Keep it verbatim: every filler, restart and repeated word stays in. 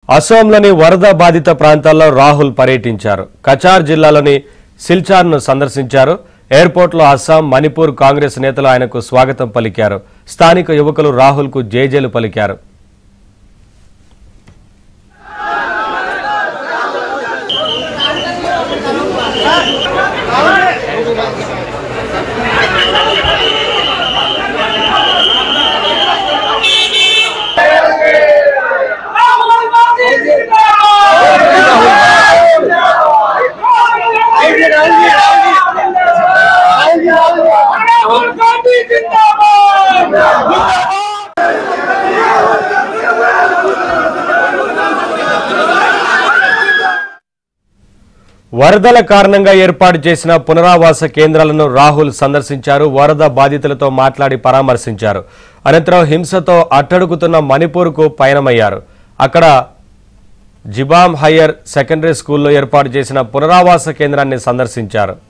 అసోంలోని వరద బాధిత ప్రాంతాల్లో రాహుల్ పర్యటించారు. కచార్ జిల్లాలోని సిల్చార్ను సందర్శించారు. ఎయిర్పోర్ట్లో అస్సాం, మణిపూర్ కాంగ్రెస్ నేతలు ఆయనకు స్వాగతం పలికారు. స్థానిక యువకులు రాహుల్కు జేజేలు పలికారు. వరదల కారణంగా ఏర్పాటు చేసిన పునరావాస కేంద్రాలను రాహుల్ సందర్శించారు. వరద బాధితులతో మాట్లాడి పరామర్శించారు. అనంతరం హింసతో అట్టడుగుతున్న మణిపూర్కు పయనమయ్యారు. అక్కడ జిబామ్ హయ్యర్ సెకండరీ స్కూల్లో ఏర్పాటు చేసిన పునరావాస కేంద్రాన్ని సందర్శించారు.